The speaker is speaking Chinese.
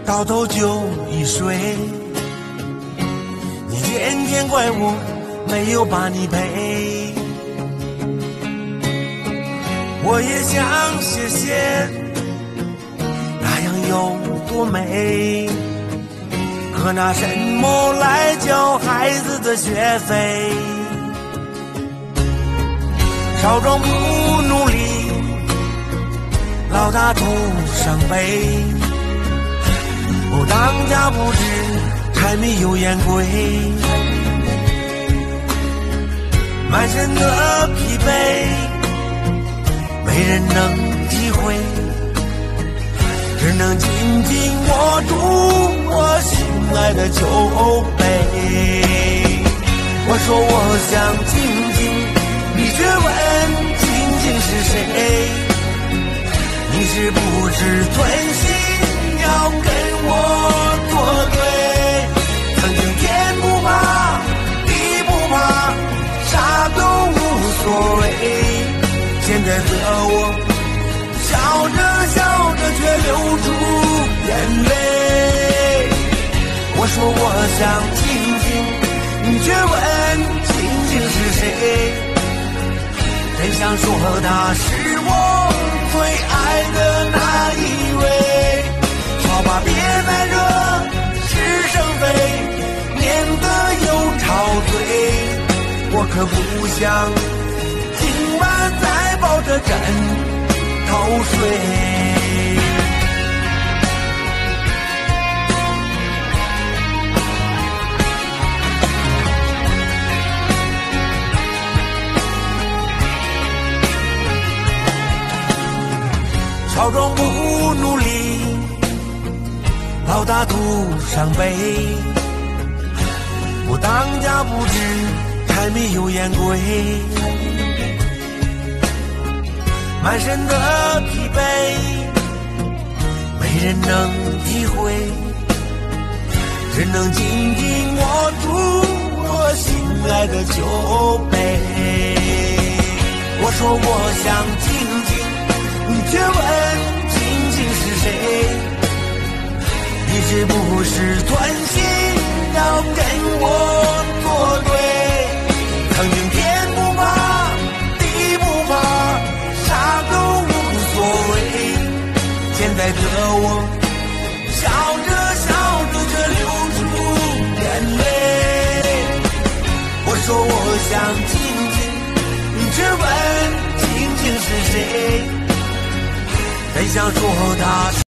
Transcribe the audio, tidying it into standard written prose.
到头就一睡。你天天怪我没有把你陪，我也想谢谢，那样有多美。可拿什么来交孩子的学费？少壮不努力，老大徒伤悲。当家不知柴米油盐贵，满身的疲惫没人能体会，只能紧紧握住我心爱的酒杯。我说我想静静，你却问静静是谁？你是不知吞心要跟我作对，曾经天不怕地不怕，啥都无所谓。现在的我笑着笑着却流出眼泪。我说我想静静，你却问静静是谁？真想说她是我最爱的那一位。好吧，别再惹是生非，免得又吵嘴。我可不想今晚再抱着枕头睡。少壮不努力，老大徒伤悲。不当家不知柴米油盐贵，满身的疲惫没人能体会，只能紧紧握住我心爱的酒杯。我说我想静静，你却问静静是谁？你是不是存心要跟我作对？曾经天不怕地不怕，啥都无所谓。现在的我笑着笑着却流出眼泪。我说我想静静，你却问静静是谁？真想说他